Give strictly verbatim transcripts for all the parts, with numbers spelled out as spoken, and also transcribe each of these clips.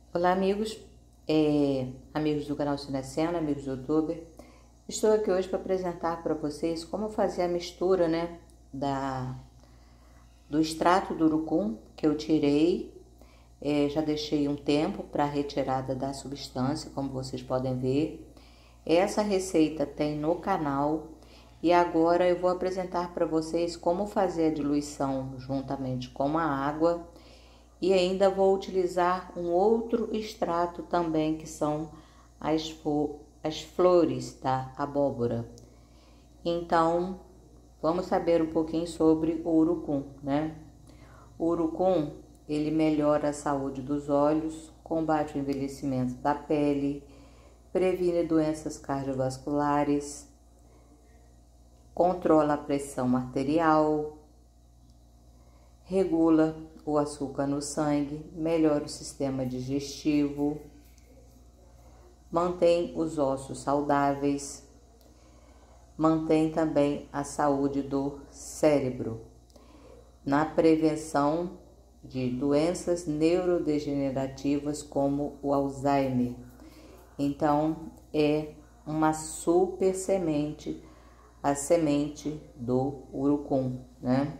Olá, amigos, é, amigos do canal Cinecena, amigos do YouTube. Estou aqui hoje para apresentar para vocês como fazer a mistura, né, da, do extrato do urucum que eu tirei. É, já deixei um tempo para retirada da substância, como vocês podem ver. Essa receita tem no canal e agora eu vou apresentar para vocês como fazer a diluição juntamente com a água. E ainda vou utilizar um outro extrato também, que são as, as flores da abóbora. Então, vamos saber um pouquinho sobre o urucum, né? O urucum, ele melhora a saúde dos olhos, combate o envelhecimento da pele, previne doenças cardiovasculares, controla a pressão arterial, regula o açúcar no sangue, melhora o sistema digestivo, mantém os ossos saudáveis, mantém também a saúde do cérebro, na prevenção de doenças neurodegenerativas como o Alzheimer. Então, é uma super semente, a semente do urucum, né?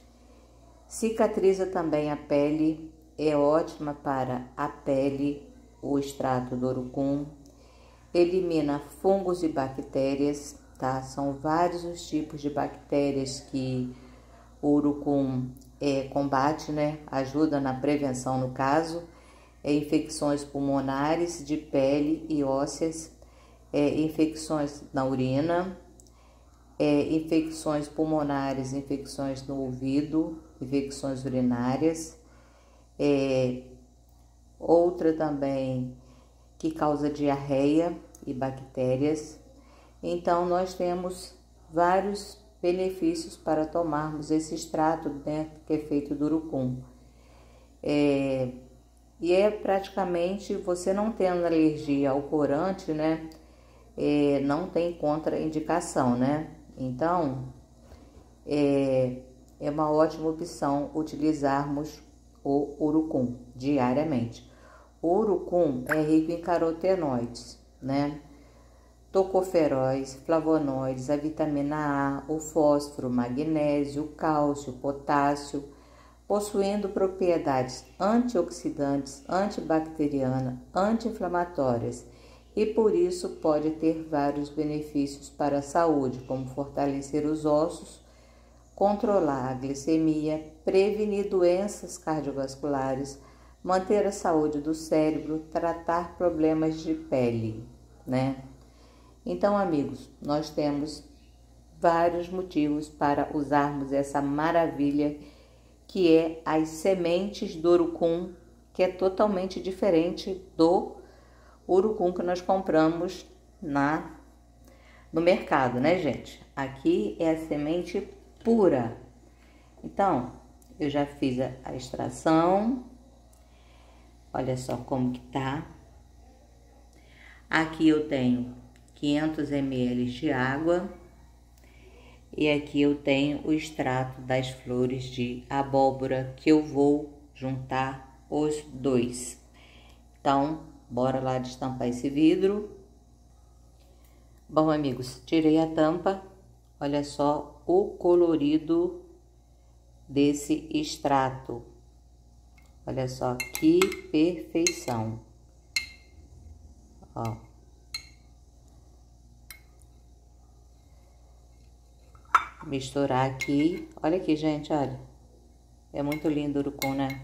Cicatriza também a pele, é ótima para a pele, o extrato do urucum. Elimina fungos e bactérias, tá? São vários os tipos de bactérias que o urucum é, combate, né? Ajuda na prevenção no caso. É, infecções pulmonares, de pele e ósseas, é, infecções na urina, é, infecções pulmonares, infecções no ouvido, infecções urinárias, é, outra também que causa diarreia e bactérias. Então, nós temos vários benefícios para tomarmos esse extrato, né, que é feito do urucum. É, e é praticamente, você não tendo alergia ao corante, né, é, não tem contraindicação, né? Então, é, é uma ótima opção utilizarmos o urucum diariamente. O urucum é rico em carotenoides, né? Tocoferóis, flavonoides, a vitamina A, o fósforo, magnésio, cálcio, potássio, possuindo propriedades antioxidantes, antibacterianas, anti-inflamatórias e por isso pode ter vários benefícios para a saúde, como fortalecer os ossos, controlar a glicemia, prevenir doenças cardiovasculares, manter a saúde do cérebro, tratar problemas de pele, né? Então, amigos, nós temos vários motivos para usarmos essa maravilha que é as sementes do urucum, que é totalmente diferente do urucum que nós compramos na no mercado, né, gente? Aqui é a semente pura. Então, eu já fiz a, a extração. Olha só como que tá. Aqui eu tenho quinhentos mililitros de água. E aqui eu tenho o extrato das flores de abóbora, que eu vou juntar os dois. Então, bora lá destampar esse vidro. Bom, amigos, tirei a tampa. Olha só o colorido desse extrato. Olha só que perfeição. Ó. Misturar aqui. Olha aqui, gente, olha. É muito lindo o urucum, né?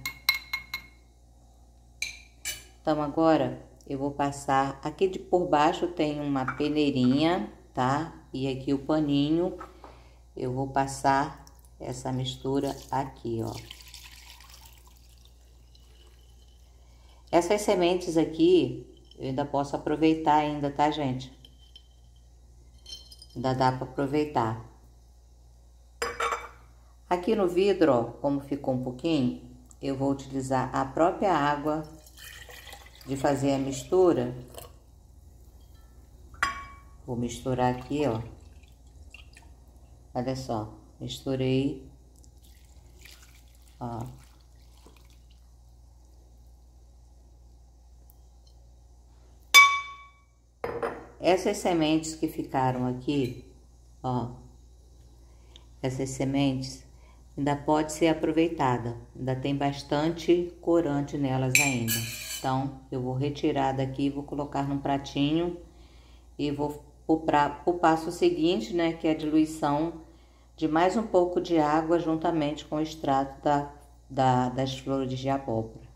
Então, agora eu vou passar... Aqui de por baixo tem uma peneirinha, tá? E aqui o paninho. Eu vou passar essa mistura aqui, ó. Essas sementes aqui, eu ainda posso aproveitar ainda, tá, gente? Ainda dá para aproveitar. Aqui no vidro, ó, como ficou um pouquinho, eu vou utilizar a própria água de fazer a mistura. Vou misturar aqui, ó. Olha só, misturei, ó. essas sementes que ficaram aqui, ó, essas sementes ainda pode ser aproveitada, ainda tem bastante corante nelas ainda. Então, eu vou retirar daqui, vou colocar num pratinho e vou para o passo seguinte, né, que é a diluição de mais um pouco de água juntamente com o extrato da, da, das flores de abóbora.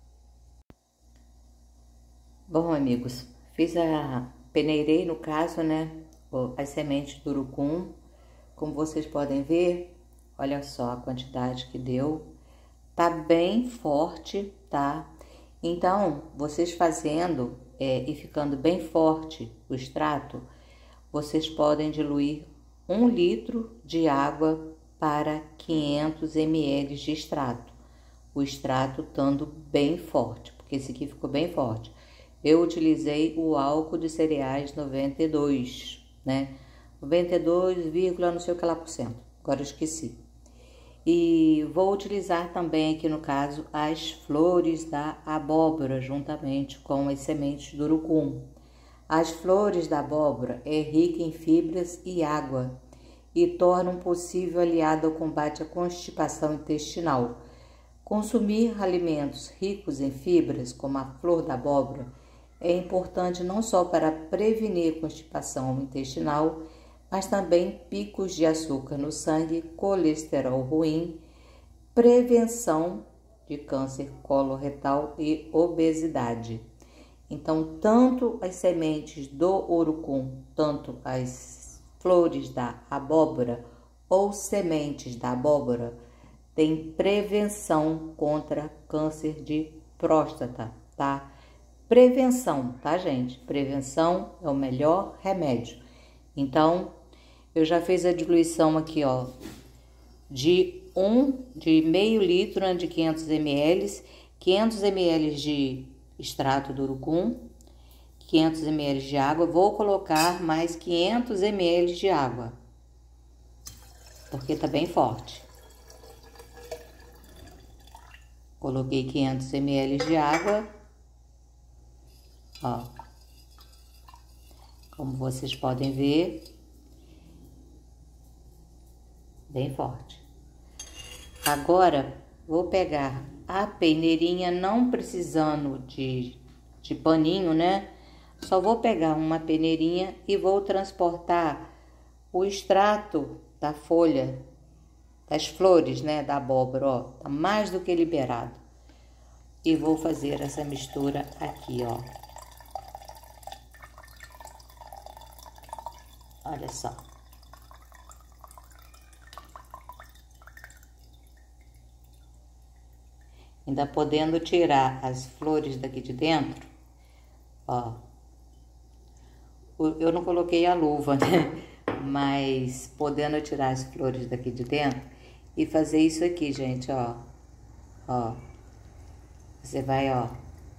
Bom, amigos, fiz a peneirei no caso, né, as sementes do urucum. Como vocês podem ver, olha só a quantidade que deu. Tá bem forte, tá? Então, vocês fazendo é, e ficando bem forte o extrato, vocês podem diluir um litro de água para quinhentos mililitros de extrato. O extrato estando bem forte, porque esse aqui ficou bem forte. Eu utilizei o álcool de cereais noventa e dois, né? noventa e dois, não sei o que lá por cento, agora eu esqueci. E vou utilizar também aqui no caso as flores da abóbora juntamente com as sementes do urucum. As flores da abóbora é rica em fibras e água e torna um possível aliado ao combate à constipação intestinal. Consumir alimentos ricos em fibras, como a flor da abóbora, é importante não só para prevenir constipação intestinal, mas também picos de açúcar no sangue, colesterol ruim, prevenção de câncer coloretal e obesidade. Então, tanto as sementes do urucum, tanto as flores da abóbora ou sementes da abóbora, têm prevenção contra câncer de próstata, tá? Prevenção, tá, gente? Prevenção é o melhor remédio. Então, eu já fiz a diluição aqui, ó, de um, de meio litro, né, de quinhentos mililitros, quinhentos mililitros de extrato do urucum, quinhentos mililitros de água. Vou colocar mais quinhentos mililitros de água, porque tá bem forte. Coloquei quinhentos mililitros de água, ó, como vocês podem ver, bem forte. Agora, vou pegar a peneirinha, não precisando de, de paninho, né? Só vou pegar uma peneirinha e vou transportar o extrato da folha, das flores, né, da abóbora, ó, tá mais do que liberado. E vou fazer essa mistura aqui, ó. Olha só. Ainda podendo tirar as flores daqui de dentro, ó. Eu não coloquei a luva, né? Mas podendo tirar as flores daqui de dentro e fazer isso aqui, gente, ó. Ó. Você vai, ó.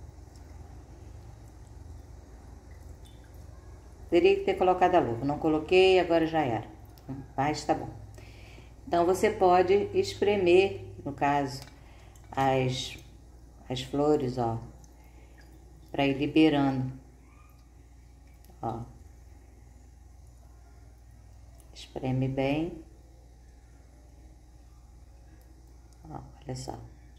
Teria que ter colocado a luva. Não coloquei, agora já era. Mas tá bom. Então, você pode espremer, no caso, as, as flores, ó. Pra ir liberando. Ó. Espreme bem. Ó, olha só.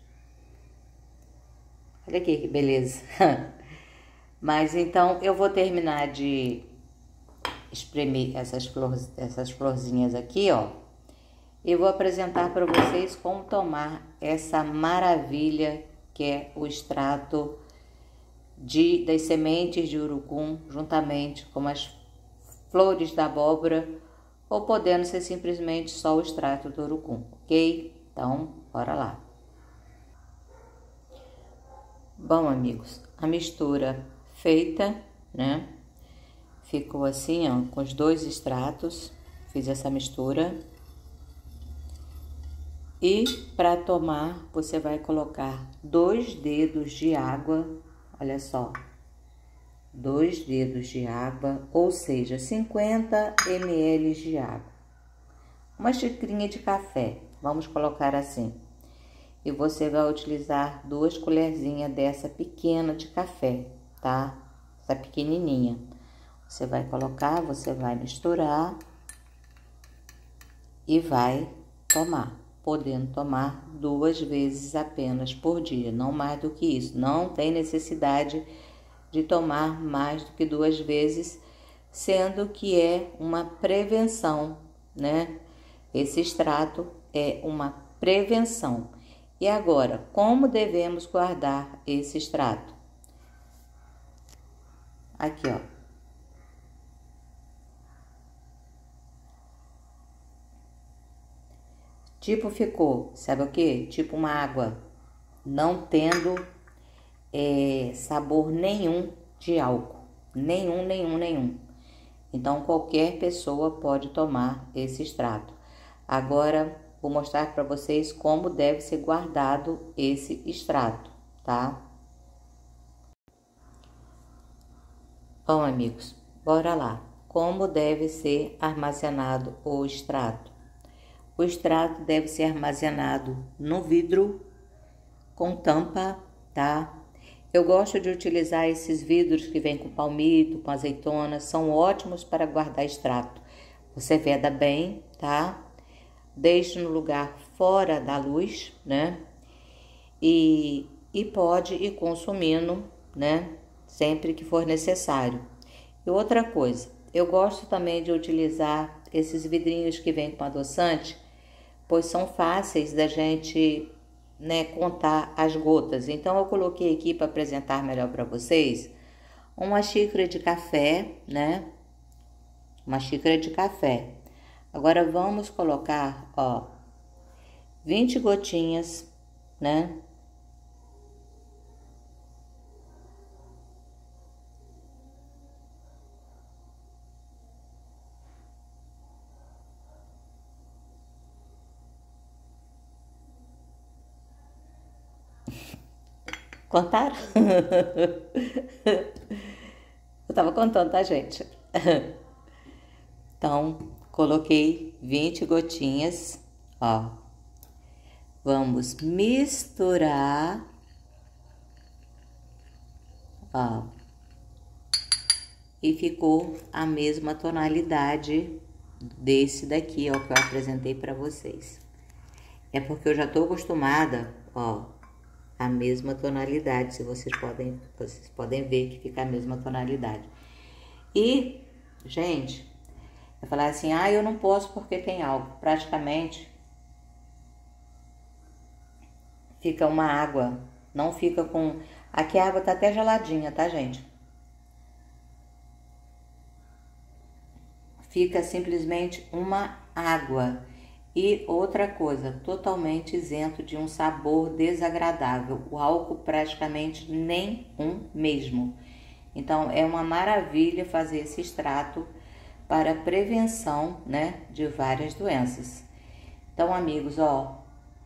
Olha aqui que beleza. Mas então eu vou terminar de espremer essas flores, essas florzinhas aqui, ó. E vou apresentar para vocês como tomar essa maravilha que é o extrato de, das sementes de urucum, juntamente com as flores da abóbora, ou podendo ser simplesmente só o extrato do urucum, ok? Então, bora lá. Bom, amigos, a mistura feita, né? Ficou assim, ó, com os dois extratos. Fiz essa mistura. E para tomar, você vai colocar dois dedos de água, olha só. Dois dedos de água, ou seja, cinquenta mililitros de água. Uma xicrinha de café, vamos colocar assim. E você vai utilizar duas colherzinhas dessa pequena de café, tá? Essa pequenininha. Você vai colocar, você vai misturar e vai tomar, podendo tomar duas vezes apenas por dia, não mais do que isso. Não tem necessidade de tomar mais do que duas vezes, sendo que é uma prevenção, né? Esse extrato é uma prevenção. E agora, como devemos guardar esse extrato? Aqui, ó. Tipo ficou, sabe o que? Tipo uma água, não tendo é, sabor nenhum de álcool. Nenhum, nenhum, nenhum. Então, qualquer pessoa pode tomar esse extrato. Agora, vou mostrar para vocês como deve ser guardado esse extrato, tá? Bom, amigos, bora lá. Como deve ser armazenado o extrato? O extrato deve ser armazenado no vidro com tampa, tá? Eu gosto de utilizar esses vidros que vêm com palmito, com azeitona, são ótimos para guardar extrato. Você veda bem, tá? Deixe no lugar fora da luz, né? E, e pode ir consumindo, né? Sempre que for necessário. E outra coisa, eu gosto também de utilizar esses vidrinhos que vêm com adoçante, pois são fáceis da gente, né, contar as gotas. Então, eu coloquei aqui para apresentar melhor para vocês uma xícara de café, né? Uma xícara de café. Agora, vamos colocar, ó, vinte gotinhas, né? Contaram? Eu tava contando, tá, gente? Então, coloquei vinte gotinhas, ó. Vamos misturar, ó. E ficou a mesma tonalidade desse daqui, ó, que eu apresentei pra vocês. É porque eu já tô acostumada, ó, a mesma tonalidade, se vocês podem, vocês podem ver que fica a mesma tonalidade. E, gente, vai falar assim, ah, eu não posso porque tem álcool. Praticamente fica uma água, não fica com... Aqui a água tá até geladinha, tá, gente? Fica simplesmente uma água. E outra coisa, totalmente isento de um sabor desagradável. O álcool praticamente nenhum mesmo. Então, é uma maravilha fazer esse extrato para prevenção, né, de várias doenças. Então, amigos, ó,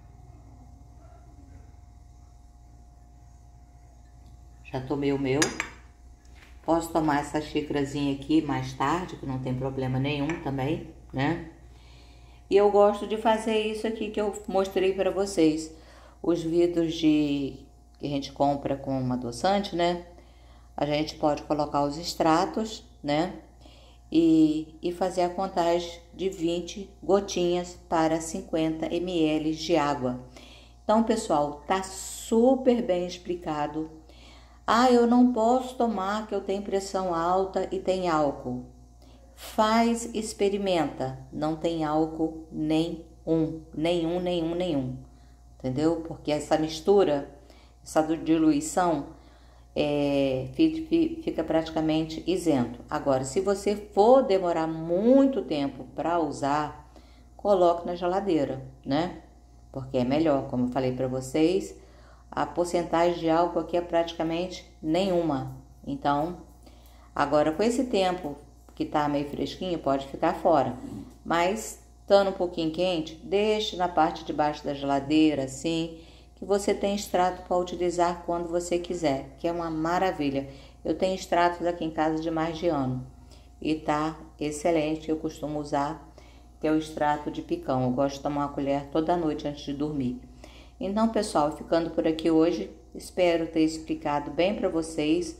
já tomei o meu. Posso tomar essa xícarazinha aqui mais tarde, que não tem problema nenhum também, né? E eu gosto de fazer isso aqui que eu mostrei para vocês. Os vidros de que a gente compra com um adoçante, né? A gente pode colocar os extratos, né? E, e fazer a contagem de vinte gotinhas para cinquenta mililitros de água. Então, pessoal, tá super bem explicado. Ah, eu não posso tomar que eu tenho pressão alta e tem álcool. Faz, experimenta, não tem álcool nenhum, nenhum, nenhum, nenhum, entendeu? Porque essa mistura, essa diluição, é, fica praticamente isento. Agora, se você for demorar muito tempo para usar, coloque na geladeira, né? Porque é melhor, como eu falei para vocês, a porcentagem de álcool aqui é praticamente nenhuma. Então, agora com esse tempo que tá meio fresquinho, pode ficar fora. Mas, estando um pouquinho quente, deixe na parte de baixo da geladeira, assim, que você tem extrato para utilizar quando você quiser, que é uma maravilha. Eu tenho extratos aqui em casa de mais de ano e tá excelente. Eu costumo usar, que é o extrato de picão. Eu gosto de tomar uma colher toda noite antes de dormir. Então, pessoal, ficando por aqui hoje, espero ter explicado bem para vocês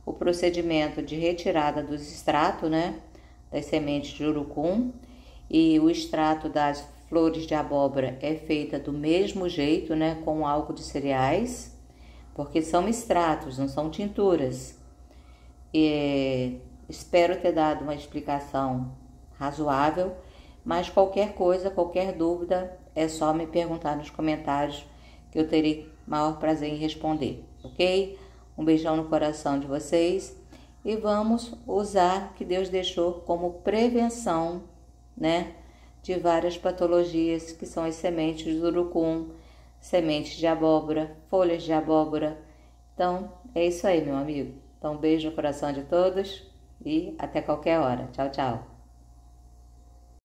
o procedimento de retirada dos extratos, né, das sementes de urucum, e o extrato das flores de abóbora é feita do mesmo jeito, né, com álcool de cereais, porque são extratos, não são tinturas. E espero ter dado uma explicação razoável, mas qualquer coisa, qualquer dúvida, é só me perguntar nos comentários que eu terei maior prazer em responder, ok? Um beijão no coração de vocês e vamos usar o que Deus deixou como prevenção, né, de várias patologias que são as sementes do urucum, sementes de abóbora, folhas de abóbora. Então, é isso aí, meu amigo. Então, um beijo no coração de todos e até qualquer hora. Tchau, tchau.